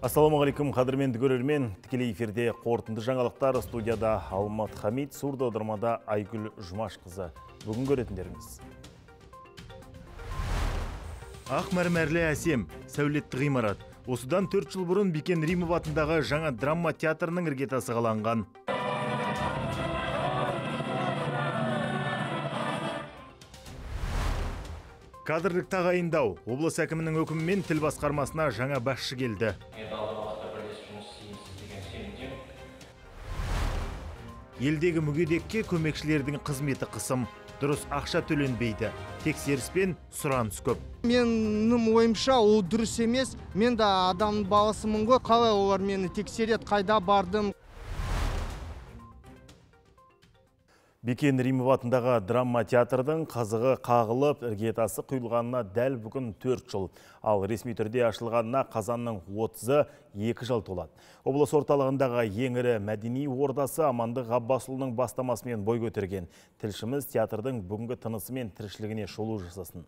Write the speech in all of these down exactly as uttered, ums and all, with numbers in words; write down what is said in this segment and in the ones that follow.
Ассаламағалейкум, қадірменді көрермен. Тікелей эфирде қорытынды жаңалықтар, студияда Алмат Хамид, сурдоаудармада Айгүл Жұмашқызы. Бүгін көретіндеріңіз. Ақ мәрмәрлі әсем, сәулетті ғимарат. Осыдан төрт жыл бұрын Бикен Римов атындағы жаңа драма театрының іргетасы қаланған. Кадрлық тағайындау. Облыс әкімінің өкімімен тіл басқармасына жаңа басшы келді. Елдегі мүгедекке көмекшілердің қызметі қысым. Дұрыс ақша төленбейді. Тексеріспен сұраныс көп. Менің ойымша ол дұрыс емес. Мен де адам баласымын ғой. Қалай олар мені тексереді, қайда бардым? Бикен Римов атындағы драма театрдың қазығы қағылып, іргетасы құйылғанына дәл бүгін төрт жыл. Ал ресми түрде ашылғанына қазанның отызы екі жыл толады. Облыс орталығындағы ең ірі мәдени ордасы Амандық Ғаббасұлының бастамасымен бой көтерген. Тілшіміз театрдың бүгінгі тынысы мен тіршілігіне шолу жасасын.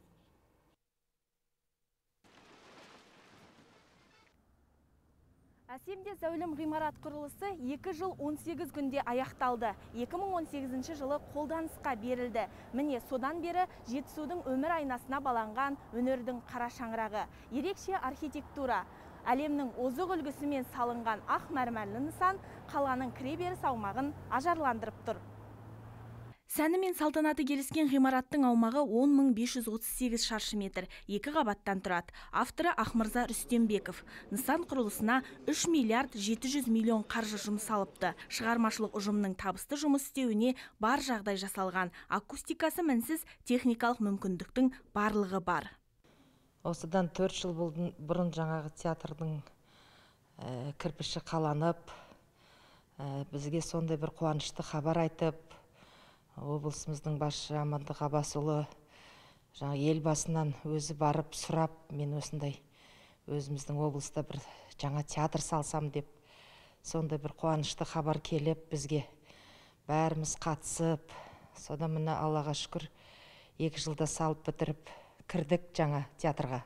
Әсемде зәулім ғимарат құрылысы екі жыл он сегіз күнде аяқталды. екі мың он сегізінші жылы қолданысқа берілді. Міне содан бері Жетісудың өмір айнасына баланған өнердің қара шаңырағы. Ерекше архитектура, әлемнің озық үлгісімен салынған ақ мәрмәрлі нысан қаланың кіреберіс аумағын ажарландырып тұр. Сәні мен салтанаты келіскен ғимараттың аумағы он мың бес жүз отыз сегіз шаршы метр, екі қабаттан тұрады. Авторы Ақмырза Рүстембеков. Нысан құрылысына үш миллиард жеті жүз миллион қаржы жұмсалыпты. Шығармашылық ұжымның табысты жұмыс істеуіне бар жағдай жасалған. Акустикасы мінсіз, техникалық мүмкіндіктің барлығы бар. Осыдан төрт жыл бұрын жаңағы театрдың кірпіші қаланып, бізге сондай бір қуанышты хабар айтып, облысымыздың басшы Амандық Ғаббасұлы жаңа елбасынан өзі барып сұрап, мен осындай өзіміздің облыста бір жаңа театр салсам деп, сондай бір қуанышты хабар келіп, бізге бәріміз қатысып, содан міне Аллаға шүкір екі жылда салып бітіріп кірдік жаңа театрға.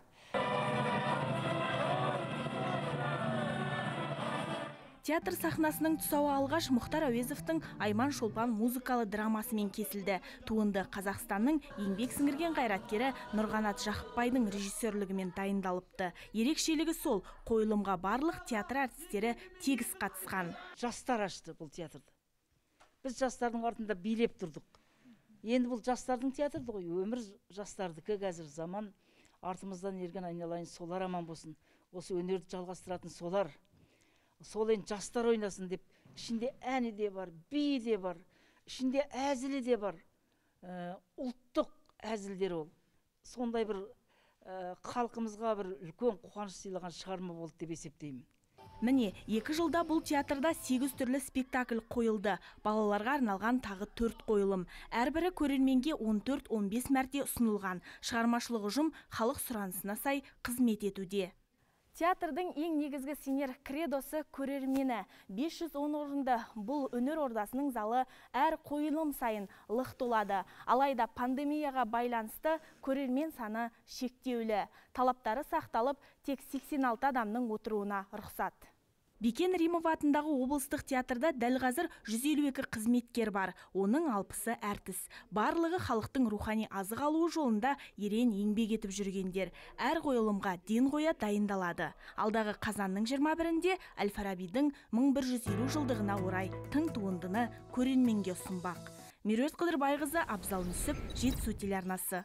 Театр сахнасының тұсауы алғаш Мұхтар Әуезовтың Айман Шолпан музыкалы драмасымен кесілді. Туынды Қазақстанның еңбек сіңірген қайраткері Нұрғанат Жақыпбайдың режиссерлігімен дайындалыпты. Ерекшелігі сол, қойылымға барлық театр әртістері тегіс қатысқан. Жастар ашты бұл театрды. Біз жастардың артында билеп тұрдық. Енді бұл жастардың театрды ғой, өмір жастардікі, қазір заман артымыздан ерген айналайын, солар аман болсын. Осы өнерді жалғастыратын солар. Сол енді жастар ойнасын деп, ішінде әні де бар, би де бар, ішінде әзілі де бар, ұлттық әзілдер ол. Сондай бір халқымызға бір үлкен қуаныш сыйлаған шығарма болды деп есептеймін. Міне, екі жылда бұл театрда сегіз түрлі спектакль қойылды. Балаларға арналған тағы төрт қойылым. Әрбірі көрерменге он төрт он бес мәрте ұсынылған. Шығармашылық ұжым халық сұранысына сай қызмет етуде. Театрдың ең негізгі сенер кредосы көрермені. бес жүз он орынды бұл өнер ордасының залы әр қойылым сайын лық толады. Алайда пандемияға байланысты көрермен саны шектеулі. Талаптары сақталып, тек сексен алты адамның отыруына рұқсат. Бикен Римов атындағы облыстық театрда дәл қазір жүз елу екі қызметкер бар. Оның алпысы әртіс. Барлығы халықтың рухани азық алуы жолында ерен еңбек етіп жүргендер. Әр қойылымға ден қоя дайындалады. Алдағы қазанның жиырма бірінде Әл-Фарабидің мың бір жүз елу жылдығына орай тың туындыны көрерменге ұсынбақ. Меруерт Қыдырбайқызы, Абзал Нүсіп, Жетісу телеарнасы.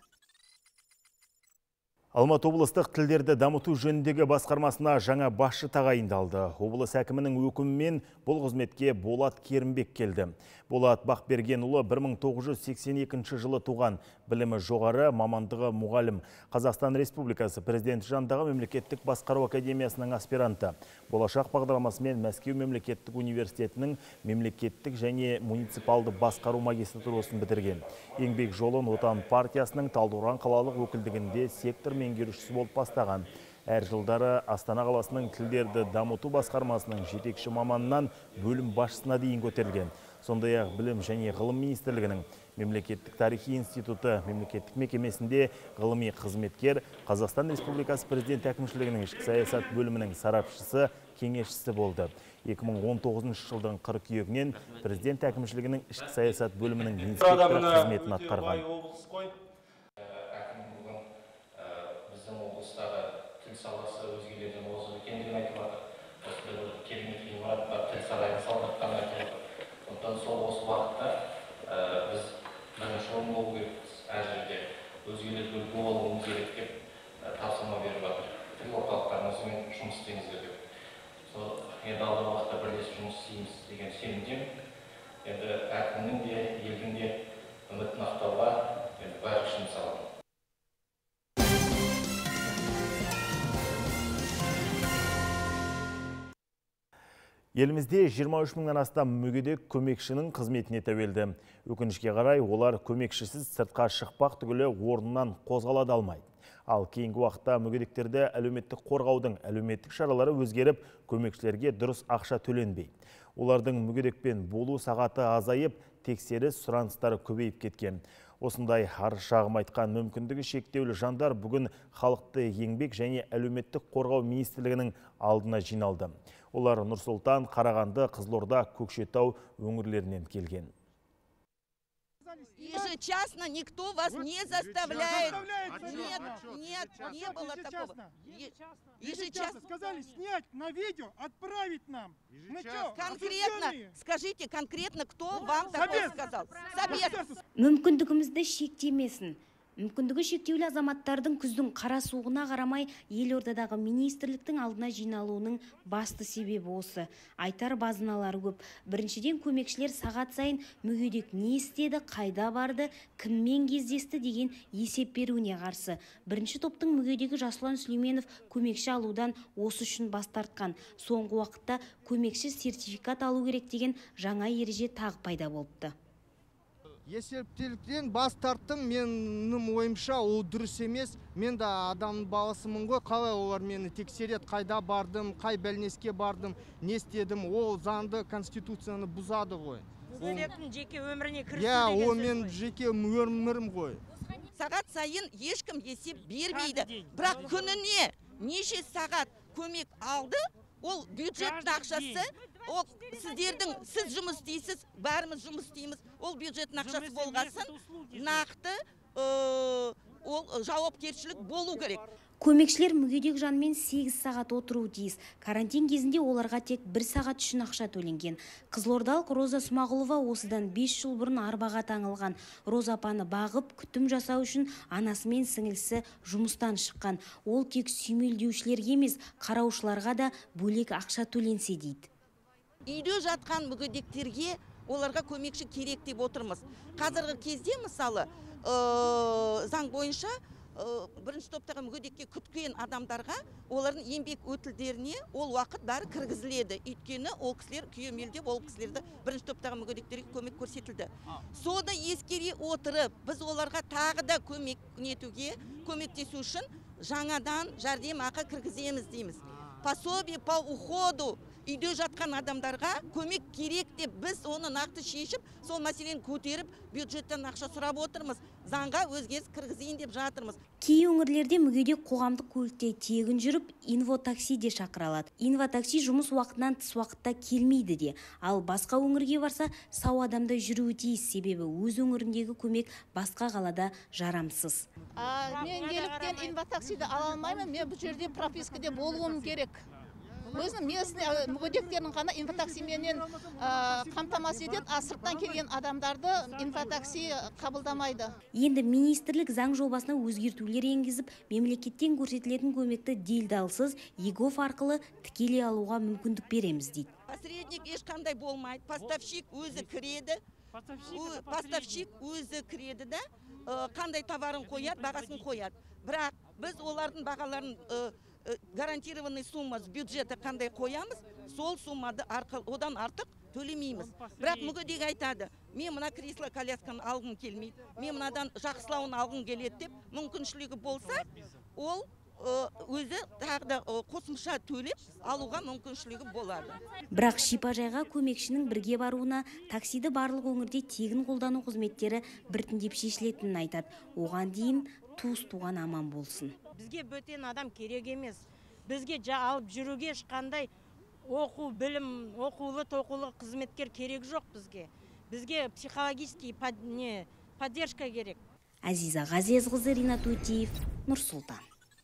Алматы облыстық тілдерді дамыту жөніндегі басқармасына жаңа басшы тағайындалды. Облыс әкімінің өкімімен бұл қызметке Болат Керімбек келді. Болат Бақбергенұлы бір мың тоғыз жүз сексен екінші жылы туған, білімі жоғары, мамандығы мұғалім. Қазақстан Республикасы президенті жанындағы мемлекеттік басқару академиясының аспиранты. Болашақ бағдарламасымен Мәскеу мемлекеттік университетінің мемлекеттік және муниципалды басқару магистратурасын бітірген. Еңбек жолын Отан партиясының Талдықорған қалалық өкілдігінде сектор меңгерушісі болып бастаған. Әр жылдары Астана қаласының тілдерді дамыту басқармасының жетекші маманынан бөлім басшысына дейін көтерілген. Сондай-ақ білім және ғылым министрлігінің Мемлекеттік тарихи институты мемлекеттік мекемесінде ғылыми қызметкер, Қазақстан Республикасы президент әкімшілігінің ішкі саясат бөлімінің сарапшысы, кеңесшісі болды. екі мың он тоғызыншы жылдың қыркүйегінен президент әкімшілігінің ішкі саясат бөлімінің инспекторы қызметін атқарған. Әкім бүгін біздің облыстағы тіл саласы өзгелерден озық екендігін айтып жатыр. Осы бір керемет ғимаратқа тіл сарайын салдыртқанын айтып жатыр. Сондықтан сол осы уақытта біз бірінші орын болу керекпіз. Әр жерде өзгелерге үлгі болуымыз керек деп тапсырма беріп жатыр. Тіл орталықтарымызбен жұмыс істеңіздер деп. Сол енді алдағы уақытта бірлесіп жұмыс істейміз деген сенімдемін. Енді әкімнің де елдің де үмітін ақтауға енді бар күшімді саламын. Елімізде жиырма үш мыңнан астам мүгедек көмекшінің қызметіне тәуелді. Өкінішке қарай, олар көмекшісіз сыртқа шықпақ түгілі орнынан қозғала алмайды. Ал кейінгі уақытта мүгедектерді әлеуметтік қорғаудың әлеуметтік шаралары өзгеріп, көмекшілерге дұрыс ақша төленбей. Олардың мүгедекпен болу сағаты азайып, тексеріс сұраныстары көбейіп кеткен. Осындай арыз-шағым айтқан мүмкіндігі шектеулі жандар бүгін халықты еңбек және әлеуметтік қорғау министрлігінің алдына жиналды. Олар Нұр-Сұлтан, Қарағанды, Қызылорда, Көкшетау өңірлерінен келген. Ежечасно никто вас не заставляет. Нет, нет, не было такого. Ежечасно. Сказали снять на видео, отправить нам. Конкретно, скажите конкретно, кто вам такое сказал? Совет. Мүмкіндігімізді шектемесін. Мүмкіндігі шектеулі азаматтардың күздің қара суығына қарамай елордадағы министрліктің алдына жиналуының басты себебі осы. Айтар базыналары көп. Біріншіден, көмекшілер сағат сайын мүгедек не істеді, қайда барды, кіммен кездесті деген есеп беруіне қарсы. Бірінші топтың мүгедегі Жасұлан Сүлейменов көмекші алудан осы үшін бас тартқан. Соңғы уақытта көмекші сертификат алу керек деген жаңа ереже тағы пайда болыпты. Есептіліктен бас тарттым, менің ойымша ол дұрыс емес. Мен де адам баласымын ғой, қалай олар мені тексерет, қайда бардым, қай бәлнеске бардым, не істедім, ол заңды конституцияны бұзады ғой. Мүгедектің жеке өміріне кірісу деген сөз ғой. Иә, ол мен жеке өмірім ғой. Сағат сайын ешкім есеп бермейді. Бірақ күніне неше сағат көмек алды, ол бюджеттің ақшасы. Ол сіздердің, сіз жұмыс істейсіз, бәріміз жұмыс істейміз. Ол бюджеттің ақшасы болғасын, нақты ол жауапкершілік болу керек. Көмекшілер мүгедек жанмен сегіз сағат отыруы тиіс. Карантин кезінде оларға тек бір сағат үшін ақша төленген. Қызылордалық Роза Смағұлова осыдан бес жыл бұрын арбаға таңылған. Роза апаны бағып, күтім жасау үшін анасы мен сіңілісі жұмыстан шыққан. Ол тек сүймелдеушілерге емес, қараушыларға да бөлек ақша төленсе дейді. Үйде жатқан мүгедектерге оларға көмекші керек деп отырмыз. Қазіргі кезде мысалы заң бойынша бірінші топтағы мүгедекке күткен адамдарға олардың еңбек өтілдеріне ол уақыт бәрі кіргізіледі. Өйткені ол кісілер күйемелде ол кісілерді бірінші топтағы мүгедектерге көмек көрсетілді. Соны ескере отырып, біз оларға тағы да көмек етуге, көмектесу үшін жаңадан жәрдемақы кіргіземіз дейміз. Пособие по уходу үйде жатқан адамдарға көмек керек деп біз оны нақты шешіп, сол мәселені көтеріп, бюджеттен ақша сұрап отырмыз. Заңға өзгеріс кіргізейін деп жатырмыз. Кей өңірлерде мүгедек қоғамдық көлікте тегін жүріп, инвотакси де шақыралады. Инвотакси жұмыс уақытынан тыс уақытта келмейді де. Ал басқа өңірге барса, сау адамда жүруі тиіс, себебі өз өңіріндегі көмек басқа қалада жарамсыз. Мен неліктен инвотаксиді ала алмаймын, мен бұл жерде пропискаде болуым керек. Өзінің местный мүгедектердің ғана инфотаксименен қамтамасыз етеді, а сырттан келген адамдарды инфотакси қабылдамайды. Енді министрлік заң жобасына өзгертулер енгізіп, мемлекеттен көрсетілетін көмекті делдалсыз егов арқылы тікелей алуға мүмкіндік береміз дейді. Посредник ешқандай болмайды, поставщик өзі кіреді, поставщик өзі кіреді да, қандай товарын қояды, бағасын қояды. Бірақ біз олардың бағаларын гарантированный сумма с бюджета қандай қоямыз, сол суммады одан артық төлемейміз. Бірақ мүгедек айтады, мен мына кресло колясканы алғым келмейді, мен мынадан жақсылауын алғым келеді деп, мүмкіншілігі болса, ол өзі тағы да қосымша төлеп алуға мүмкіншілігі болады. Бірақ шипажайға көмекшінің бірге баруына таксиді барлық өңірде тегін қолдану қызметтері біртіндеп шешілетінін айтады. Оған дейін туыс туған аман болсын. Бізге бөтен адам керек емес. Бізге алып жүруге ешқандай оқу, білім, оқулы, тоқулы қызметкер керек жоқ бізге. Бізге психологический поддержка керек. Азиза Ғазезқызы, Ринат Өтеев, Нұр-Сұлтан.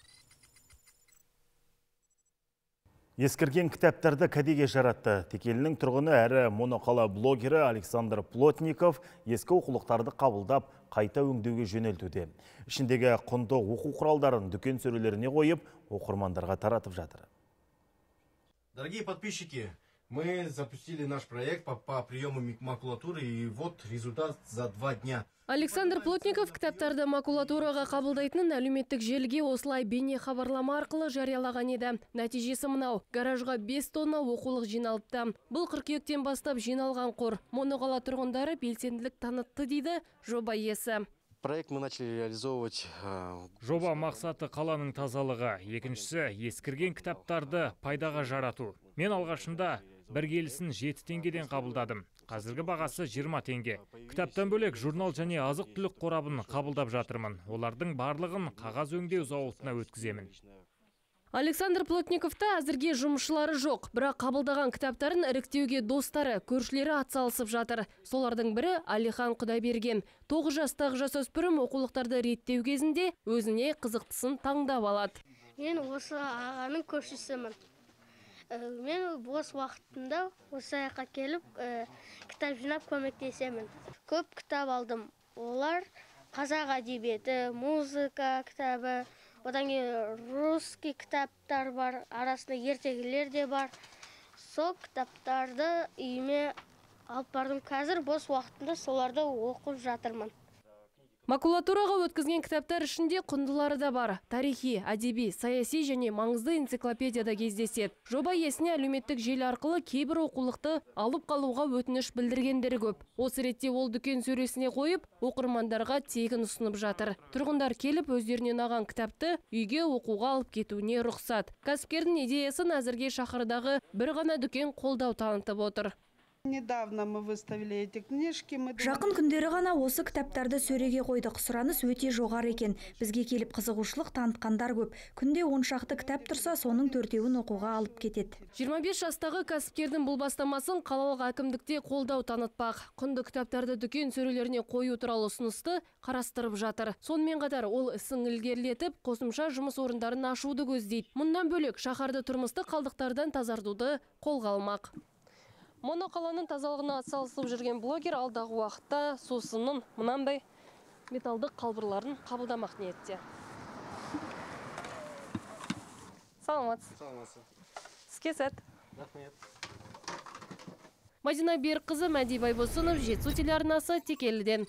Ескірген кітаптарды кәдеге жаратты. Текелінің тұрғыны әрі моноқала блогері Александр Плотников ескі оқулықтарды қабылдап, қайта өңдеуге жөнелтуде. Ішіндегі құнды оқу құралдарын дүкен сөрелеріне қойып, оқырмандарға таратып жатыр. Дорогие подписчики, мы запустили наш проект по, по приему макулатуры, и вот результат за два дня. Александр Плотников кітаптарды макулатураға қабылдайтын әлеуметтік желіге осылай бейне хабарлама арқылы жариялаған еді. Нәтижесі мынау: гаражға бес тонна оқулық жиналыпты. Бұл қыркүйектен бастап жиналған қор. Моноқала тұрғындары белсенділік танытты дейді жоба иесі. Проект мы начали реализовывать. Жоба мақсаты қаланың тазалығы, екіншісі ескірген кітаптарды пайдаға жарату. Мен алғашында бір келісін жеті теңгеден қабылдадым. Қазіргі бағасы жиырма теңге. Кітаптан бөлек журнал және азық-түлік қорабын қабылдап жатырмын. Олардың барлығын қағаз өңдеу зауытына өткіземін. Александр Плотниковта әзірге жұмысшылары жоқ, бірақ қабылдаған кітаптарын іріктеуге достары, көршілері атсалысып жатыр. Солардың бірі Алихан Құдайберген. тоғыз жастағы жасөспірім оқулықтарды реттеу кезінде өзіне қызықтысын таңдап алады. Мен осы ағаның көршісімін. Мен бос уақытымда осы жаққа келіп, кітап жинап көмектесемін. Көп кітап алдым. Олар қазақ әдебиеті, музыка кітабы, одан кейін русский кітаптар бар, арасында ертегілер де бар. Сол кітаптарды үйіме алып бардым. Қазір бос уақытымда соларды оқып жатырмын. Макулатураға өткізген кітаптар ішінде құндылары да бар. Тарихи, әдеби, саяси және маңызды энциклопедияда кездеседі. Жоба иесіне әлеуметтік желі арқылы кейбір оқулықты алып қалуға өтініш білдіргендері көп. Осы ретте ол дүкен сөресіне қойып, оқырмандарға тегін ұсынып жатыр. Тұрғындар келіп өздеріне ұнаған кітапты үйге оқуға алып кетуіне рұқсат. Кәсіпкердің идеясын әзірге шаһардағы бір ғана дүкен қолдау танытып отыр. Недавно мы выставили эти книжки. Жақын күндері ғана осы кітаптарды сөреге қойдық. Сұраныс өте жоғары екен. Бізге келіп қызығушылық танытқандар көп. Күнде он шақты кітап тұрса, соның төртеуін оқуға алып кетеді. жиырма бес жастағы кәсіпкердің бұл бастамасын қалалық әкімдікте қолдау танытпақ. Құнды кітаптарды дүкен сөрелеріне қою туралы ұсынысты қарастырып жатыр. Сонымен қатар ол ісін ілгерілетіп, қосымша жұмыс орындарын ашуды көздейді. Мұндан бөлек шаһарды тұрмыстық қалдықтардан тазартуды қолға алмақ. Моноқаланың тазалығына атсалысып жүрген блогер алдағы уақытта сусынның мынандай металдық қалбырларын қабылдамақ ниетте. Саламатсыз. Саламатсыз. Іске сәт. Рахмет. Мадина Берікқызы, Мәди Байбосынов, Жетісу телеарнасы, Текеліден.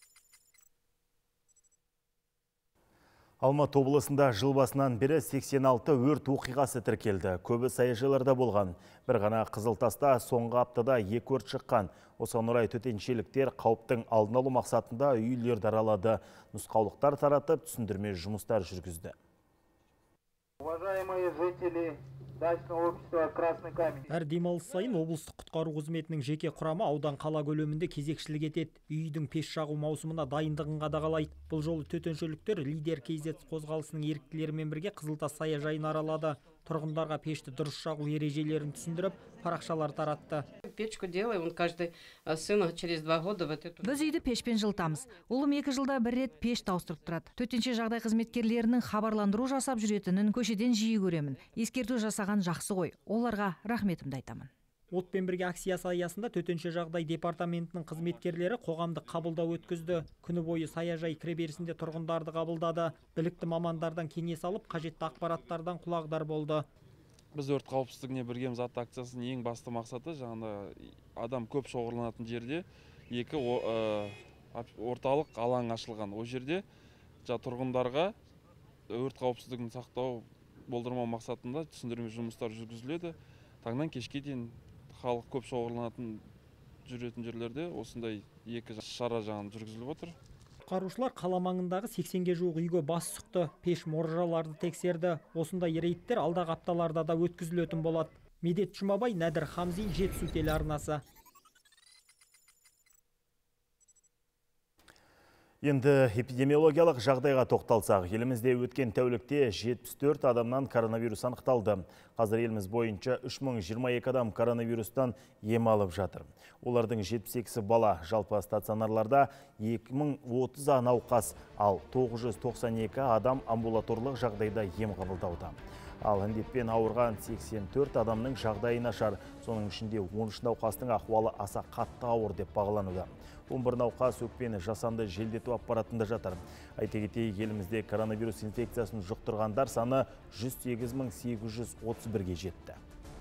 Алматы облысында жыл басынан бері сексен алты өрт оқиғасы тіркелді. Көбі саяжайларда болған. Бір ғана Қызылтаста соңғы аптада екі өрт шыққан. Осыған орай төтеншеліктер қауіптің алдын алу мақсатында үйлерді аралады. Нұсқаулықтар таратып, түсіндірме жұмыстар жүргізді. Уважаемые жители дачного общества Красный камень. Әр демалыс сайын облыстық құтқару қызметінің жеке құрамы аудан қала көлемінде кезекшілік етеді. Үйдің пеш жағу маусымына дайындығын қадағалайды. Бұл жолы төтеншеліктер лидер кейзет қозғалысының еріктілерімен бірге Қызылтас саяжайын аралады. Тұрғындарға пешті дұрыс жағу ережелерін түсіндіріп, парақшалар таратты. Печку делаем, он каждый сын через два года вот эту. Біз үйді пешпен жылытамыз. Ұлым екі жылда бір рет пеш тауыстырып тұрады. Төтенше жағдай қызметкерлерінің хабарландыру жасап жүретінін көшеден жиі көремін. Ескерту жасаған жақсы ғой. Оларға рахметімді айтамын. Отпен бірге акциясы аясында төтенше жағдай департаментінің қызметкерлері қоғамдық қабылдау өткізді. Күні бойы саяжай кіреберісінде тұрғындарды қабылдады. Білікті мамандардан кеңес алып, қажетті ақпараттардан құлағдар болды. Біз өрт қауіпсіздігіне біргеміз атты акциясының ең басты мақсаты жаңағыда адам көп шоғырланатын жерде екі орталық алаң ашылған. О жерде тұрғындарға өрт қауіпсіздігін сақтау болдырмау мақсатында түсіндірме жұмыстар жүргізіледі. Таңнан кешке дейін халық көп шоғырланатын жүретін жерлерде осындай екі шара жағын жүргізіліп отыр. Құтқарушылар қала маңындағы сексенге жуық үйге бас сұқты, пеш мұржаларды тексерді. Осындай рейдтер алдағы апталарда да өткізілетін болады. Медет Жұмабай, Нәдір Хамзи, Жетісу телеарнасы. Енді эпидемиологиялық жағдайға тоқталсақ, елімізде өткен тәулікте жетпіс төрт адамнан коронавирус анықталды. Қазір еліміз бойынша үш мың жиырма екі адам коронавирустан ем алып жатыр. Олардың жетпіс екісі бала, жалпы стационарларда екі мың отыз науқас, ал тоғыз жүз тоқсан екі адам амбулаторлық жағдайда ем қабылдауда. Ал індетпен ауырған сексен төрт адамның жағдайы нашар. Соның ішінде он үш науқастың ахуалы аса қатты ауыр деп бағалануда. он бір науқас өкпені жасанды желдету аппаратында жатыр. Айта кетейік, елімізде коронавирус инфекциясын жұқтырғандар саны жүз сегіз мың сегіз жүз отыз бірге жетті.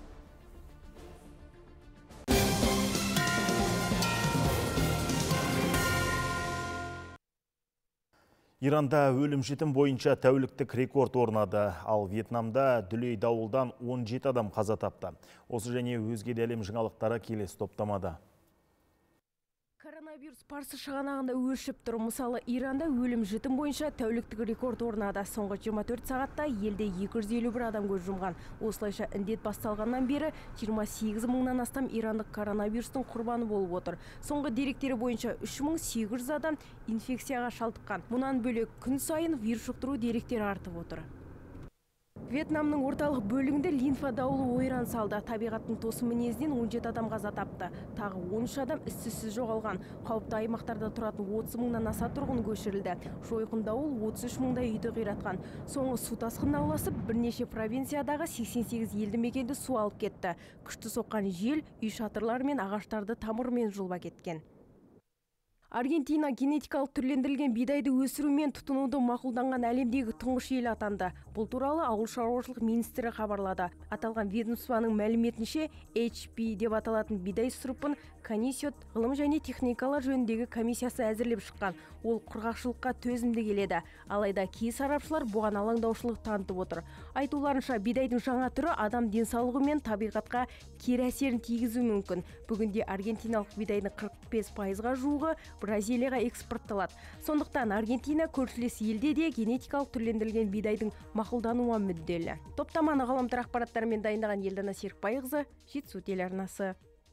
Иранда өлім-жітім бойынша тәуліктік рекорд орнады, ал Вьетнамда дүлей дауылдан он жеті адам қаза тапты. Осы және өзге де әлем жаңалықтары келесі топтамада. Коронавирус парсы шығанағында өршіп тұр. Мысалы, Иранда өлім-жітім бойынша тәуліктік рекорд орнады. Соңғы жиырма төрт сағатта елде екі жүз елу бір адам көз жұмған. Осылайша індет басталғаннан бері жиырма сегіз мыңнан астам ирандық коронавирустың құрбаны болып отыр. Соңғы деректері бойынша үш мың сегіз жүз адам инфекцияға шалдыққан. Мұнан бөлек күн сайын вирус жұқтыру деректері артып отыр. Вьетнамның орталық бөлігінде лимфа дауылы ойран салды. Табиғаттың тосын мінезінен он жеті адам қаза тапты. Тағы он үш адам із-түзсіз жоғалған. Қауіпті аймақтарда тұратын отыз мыңнан аса тұрғын көшірілді. Жойқын дауыл отыз үш мыңдай үйді қиратқан. Соңғы су тасқынына ұласып, бірнеше провинциядағы сексен сегіз елді мекенді су алып кетті. Күшті соққан жел үй шатырлар мен ағаштарды тамырмен жұлып әкеткен. Аргентина генетикалық түрлендірілген бидайды өсіру мен тұтынуды мақұлданған әлемдегі тұңғыш ел атанды. Бұл туралы ауыл шаруашылық министрі хабарлады. Аталған ведомствоның мәліметінше эйч пи деп аталатын бидай сұрыпын Конисиот ғылым және техникалар жөніндегі комиссиясы әзірлеп шыққан. Ол құрғақшылыққа төзімді келеді. Алайда кей сарапшылар бұған алаңдаушылық танытып отыр. Айтуларынша, бидайдың жаңа түрі адам денсаулығы мен табиғатқа кері әсерін тигізуі мүмкін. Бүгінде аргентиналық бидайдың қырық бес пайызға жуығы Бразилияға экспортталады. Сондықтан Аргентина көршілес елде де генетикалық түрлендірілген бидайдың мақұлдануы мүдделі. Топтаманы ғаламтор ақпараттарымен дайындаған Елдана Серікбайқызы, Жетісу телеарнасы.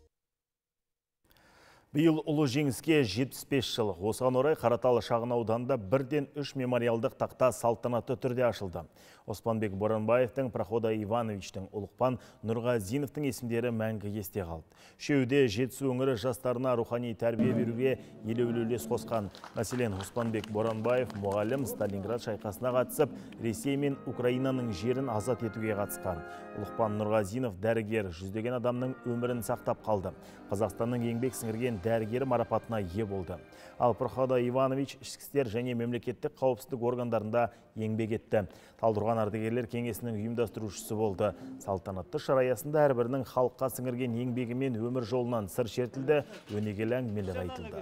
Биыл ұлы жеңіске жетпіс бес жыл. Осыған орай Қараталы шағын ауданында бірден үш мемориалдық тақта салтанатты түрде ашылды. Оспанбек Боранбаевтың, Прохода Ивановичтің, Ұлықпан Нұрғазиновтың есімдері мәңгі есте қалды. Үшеуі Жетісу өңірі жастарына рухани тәрбие беруге елеулі үлес қосқан. Мәселен, Оспанбек Боранбаев мұғалім Сталинград шайқасына қатысып, Ресей мен Украинаның жерін азат етуге қатысқан. Ұлықпан Нұрғазинов дәрігер, жүздеген адамның өмірін сақтап қалды. Қазақстанның еңбек сіңірген дәрігері марапатына ие болды. Ал Прохода Иванович ішкі істер және мемлекеттік қауіпсіздік органдарында еңбек етті. Талдырған ардагерлер кеңесінің ұйымдастырушысы болды. Салтанатты шара аясында әрбірінің халыққа сіңірген еңбегі мен өмір жолынан сыр шертілді, өнегелі әңгімелер айтылды.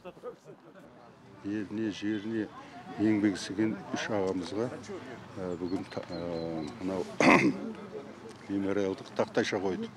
Еліне, жеріне еңбек сіңірген үш ағамызға бүгін мынау мемориалдық тақтайша қойдық.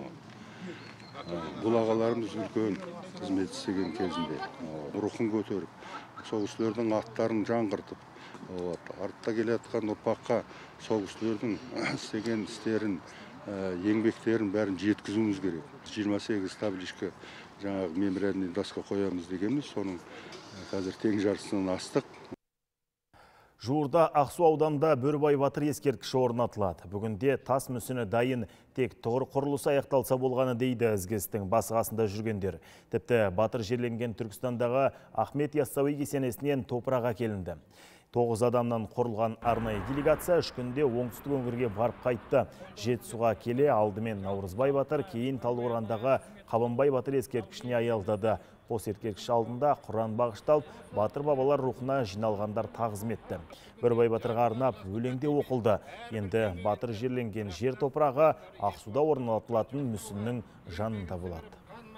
Бұл ағаларымыз үлкен қызмет істеген кезінде рухын көтеріп, соғыстардың аттарын жаңғыртып, артта келе жатқан ұрпаққа соғыстардың істеген істерін, еңбектерін бәрін жеткізуіміз керек. жиырма сегіз табличка жаңағы мемориальный доска қоямыз дегенбіз, соның қазір тең жартысынан астық. Жуырда Ақсу ауданында Бөрбай батыр ескерткіші орнатылады. Бүгінде тас мүсіні дайын, тек тұғыр құрылысы аяқталса болғаны дейді ізгі істің басы-қасында жүргендер. Тіпті батыр жерленген Түркістандағы Ахмет Яссауи кесенесінен топырақ әкелінді. Тоғыз адамнан құрылған арнайы делегация үш күнде оңтүстік өңірге барып қайтты. Жетісуға келе алдымен Наурызбай батыр, кейін Талдықорғандағы Қабанбай батыр ескерткішіне аялдады. Қос ескерткіш алдында Құран бағышталып, батыр бабалар рухына жиналғандар тағзым етті. Бөрбай батырға арнап өлеңде оқылды. Енді батыр жерленген жер топырағы Ақсуда орнатылатын мүсіннің жанында болады.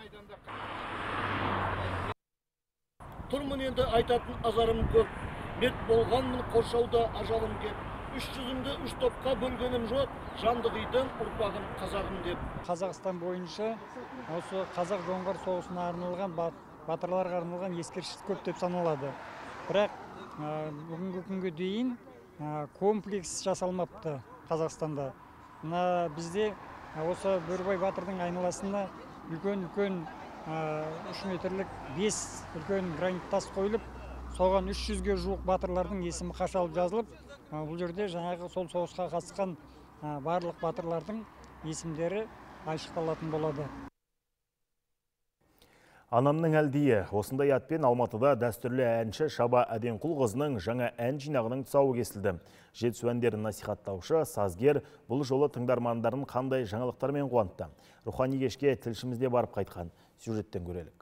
Тұрмын енді айтатын азарым көп, мерт болғанмын қоршауда ажалым кеп. Үш жүзімді үш топқа бөлгенім жоқ, жанды қидым ұрпағым қазағым деп. Қазақстан бойынша осы қазақ жоңғар соғысына арналған, батырларға арналған ескерткіш көп деп саналады. бірақ бүгінгі күнге дейін комплекс жасалмапты Қазақстанда. Мына бізде осы Бөрібай батырдың айналасына үлкен-үлкен үш метрлік бес үлкен гранит тас қойылып, соған үш жүзге жуық батырлардың есімі қашалып жазылып, бұл жерде жаңағы сол соғысқа қатысқан барлық батырлардың есімдері айшықталатын болады. Анамның әлдейі, осындай атпен Алматыда дәстүрлі әнші Шаба Әденқұлқызының жаңа ән жинағының тұсауы кесілді. Жетісу әндерін насихаттаушы сазгер бұл жолы тыңдармандарын қандай жаңалықтармен қуантты. Рухани кешке тілшімізде барып қайтқан. Сюжеттен көрелік.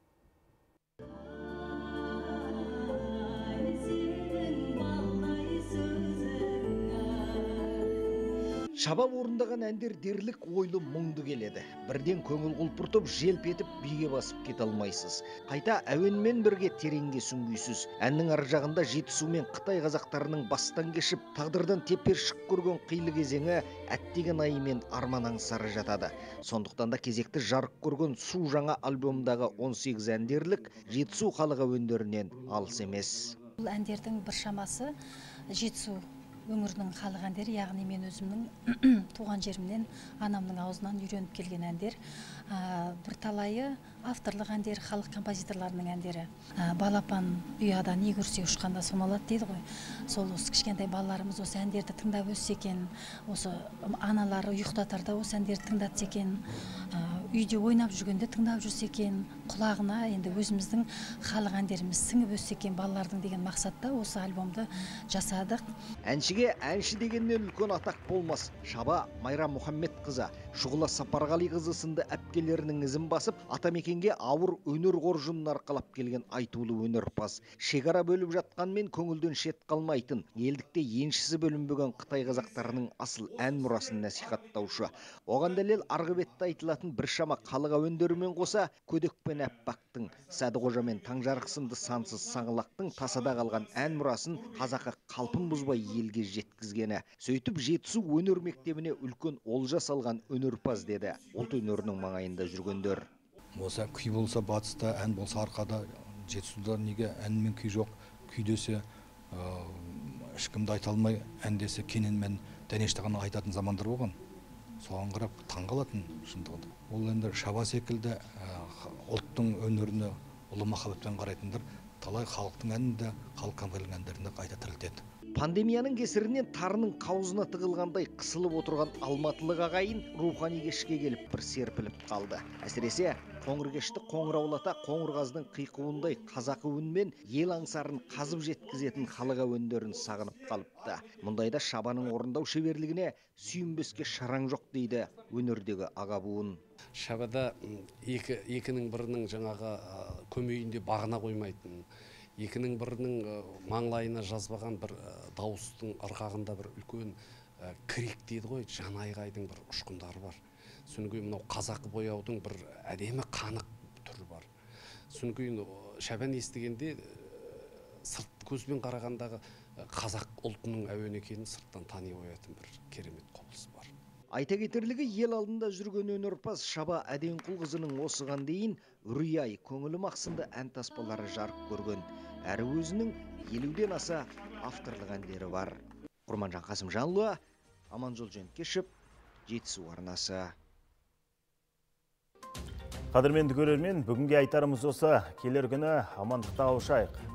Шаба орындаған әндер дерлік ойлы мұңды келеді. Бірден көңіл құлпыртып, желп етіп, биге басып кете алмайсыз. Қайта әуенмен бірге тереңге сүңгүйсіз. Әннің ар жағында Жетісу мен Қытай қазақтарының бастан кешіп, тағдырдан тепершік көрген қилы кезеңі әттеген айымен арман аңсары жатады. Сондықтан да кезекті жарық көрген Су жаңа альбомдағы он сегіз әндерлік Жетісу халық әуендерінен алыс емес. Бұл әндердің бір шамасы Жетісу өңірінің халық әндері, яғни мен өзімнің туған жерімнен, анамның аузынан үйреніп келген әндер. Бір талайы авторлық әндер, халық композиторларының әндері. Балапан ұяда не көрсе ұшқанда сомалады дейді ғой. Сол осы кішкентай балаларымыз осы әндерді тыңдап өссе екен, осы аналары ұйықтатарда осы әндерді тыңдатса екен, үйде ойнап жүргенде тыңдап жүрсе екен, құлағына енді өзіміздің халық әндеріміз сіңіп өссе екен балалардың деген мақсатта осы альбомды жасадық. Әншіге әнші дегеннен үлкен атақ болмас. Шаба Майра Мұхаммедқызы, Шұғыла Сапарғалиқызы сынды әпкелерінің ізін басып, атамекенге ауыр өнер қоржынын арқалап келген айтулы өнерпаз. Шекара бөліп жатқанмен көңілден шет қалмайтын, елдікте еншісі бөлінбеген Қытай қазақтарының асыл ән мұрасын насихаттаушы. Оған дәлел арғы бетте айтылатын біршама халық әуендерімен қоса, Көдек пен Әппақтың, Сәдіқожа мен Таңжарық сынды сансыз саңылақтың тасада қалған ән мұрасын қазақы қалпын бұзбай елге жеткізгені. Сөйтіп Жетісу өнер мектебіне үлкен олжа салған өнерпаз деді ұлт өнерінің маңайында жүргендер. Болса күй болса батыста, ән болса арқада, Жетісуда неге ән мен күй жоқ, күй десе ешкімді айта алмай, ән десе кенен мен Дәнешті ғана айтатын замандар болған. Соған қарап таңғалатын шындығында. Ол енді Шаба секілді ұлттың өнеріне ұлы махаббатпен қарайтындар талай халықтың әнінде, халық композиторларының әндерінде қайта тірілтеді. Пандемияның кесірінен тарының қаузына тығылғандай қысылып отырған алматылық ағайын рухани кешке келіп бір серпіліп қалды. Әсіресе қоңыркешті қоңыраулата қоңырғаздың қиқуындай қазақы үнмен ел аңсарын қазып жеткізетін халық әуендерін сағынып қалыпты. Мұндайда Шабаның орындау шеберлігіне сүйінбеске шараң жоқ дейді өнердегі аға буын. Шабада екі, екінің бірінің жаңағы көмейінде бағына қоймайтын, екінің бірінің маңлайына жазбаған бір дауыстың ырғағында бір үлкен крик дейді ғой, жан айғайдың бір ұшқындары бар. Содан мынау қазақы бояудың бір әдемі қанық түрі бар. Содан кейін Шабан естігенде сырт көзбен қарағандағы қазақ ұлтының әуені екенін сырттан тани қоятын бір керемет құбылыс бар. Айта кетерлігі ел алдында жүрген өнерпаз Шаба Әденқұлқызының осыған дейін Үрей көңілім ақсынды ән таспалары жарық көрген. Әрі өзінің елуден аса авторлық әндері бар. Құрманжан Қасымжанұлы, Аманжол Жөнкешев, Жетісу арнасы. Қадірменді көрермен, бүгінге айтарымыз осы. Келер күні амандықта қауышайық.